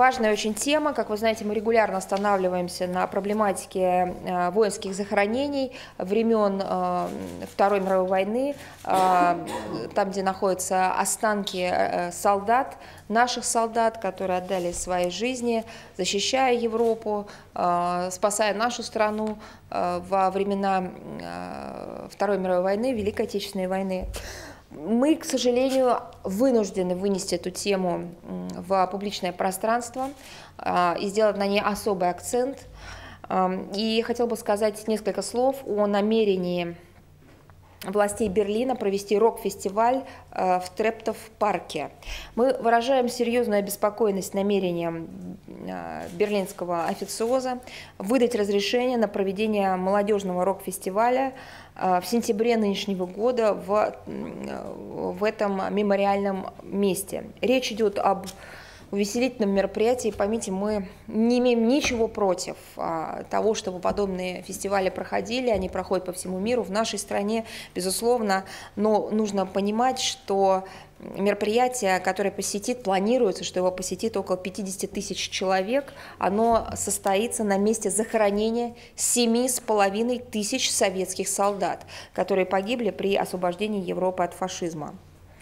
важная очень тема. Как вы знаете, мы регулярно останавливаемся на проблематике воинских захоронений времен Второй мировой войны, там, где находятся останки солдат, наших солдат, которые отдали свои жизни, защищая Европу, спасая нашу страну во времена Второй мировой войны, Великой Отечественной войны. Мы, к сожалению, вынуждены вынести эту тему в публичное пространство и сделать на ней особый акцент. И хотел бы сказать несколько слов о намерении властей Берлина провести рок-фестиваль в Трептов-парке. Мы выражаем серьезную обеспокоенность намерением берлинского официоза выдать разрешение на проведение молодежного рок-фестиваля в сентябре нынешнего года в этом мемориальном месте. Речь идет об увеселительном мероприятии. Поймите, мы не имеем ничего против того, чтобы подобные фестивали проходили. Они проходят по всему миру, в нашей стране, безусловно. Но нужно понимать, что мероприятие, которое планируется, что его посетит около 50 тысяч человек, оно состоится на месте захоронения 7,5 тысяч советских солдат, которые погибли при освобождении Европы от фашизма.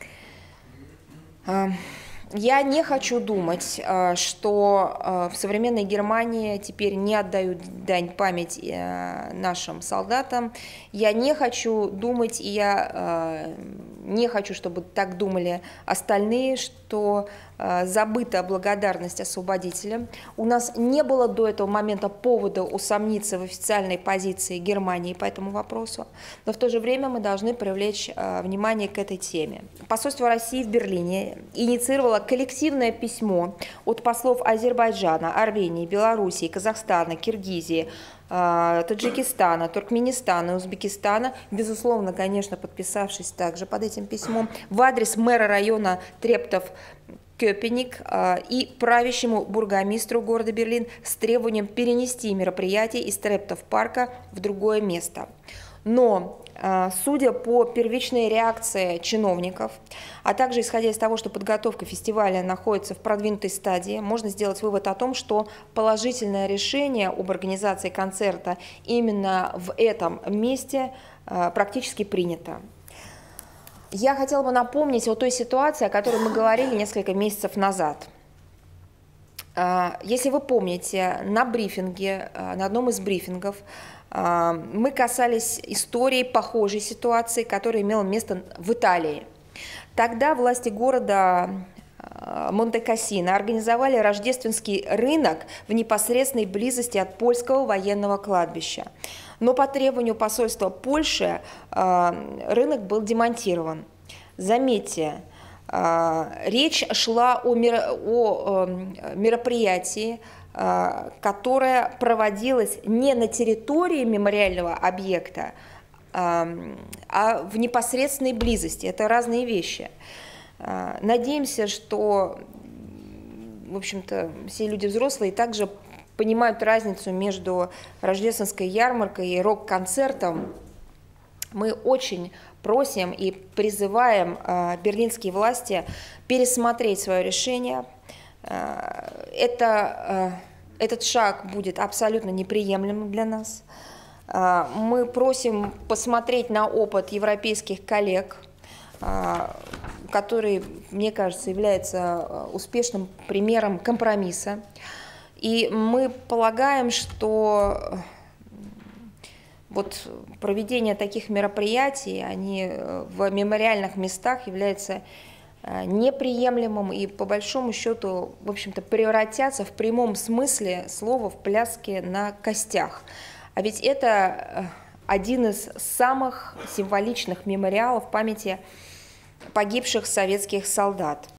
Я не хочу думать, что в современной Германии теперь не отдают дань памяти нашим солдатам. Я не хочу думать, и я не хочу, чтобы так думали остальные, что забыта благодарность освободителям. У нас не было до этого момента повода усомниться в официальной позиции Германии по этому вопросу, но в то же время мы должны привлечь внимание к этой теме. Посольство России в Берлине инициировало коллективное письмо от послов Азербайджана, Армении, Белоруссии, Казахстана, Киргизии, Таджикистана, Туркменистана, Узбекистана, безусловно, конечно, подписавшись также под этим письмом, в адрес мэра района Трептов-Köpenick и правящему бургомистру города Берлин с требованием перенести мероприятие из Трептов-парка в другое место. Но, судя по первичной реакции чиновников, а также исходя из того, что подготовка фестиваля находится в продвинутой стадии, можно сделать вывод о том, что положительное решение об организации концерта именно в этом месте практически принято. Я хотела бы напомнить о той ситуации, о которой мы говорили несколько месяцев назад. Если вы помните, на брифинге, на одном из брифингов, мы касались истории похожей ситуации, которая имела место в Италии. Тогда власти города Монте-Кассино организовали рождественский рынок в непосредственной близости от польского военного кладбища. Но по требованию посольства Польши рынок был демонтирован. Заметьте, речь шла о мероприятии, которая проводилась не на территории мемориального объекта, а в непосредственной близости. Это разные вещи. Надеемся, что, в общем-то, все люди взрослые также понимают разницу между рождественской ярмаркой и рок-концертом. Мы очень просим и призываем берлинские власти пересмотреть свое решение. Этот шаг будет абсолютно неприемлемым для нас. Мы просим посмотреть на опыт европейских коллег, который, мне кажется, является успешным примером компромисса. И мы полагаем, что вот проведение таких мероприятий, они в мемориальных местах являются неприемлемым и, по большому счету, в общем-то, превратятся в прямом смысле слова в пляске на костях. А ведь это один из самых символичных мемориалов памяти погибших советских солдат.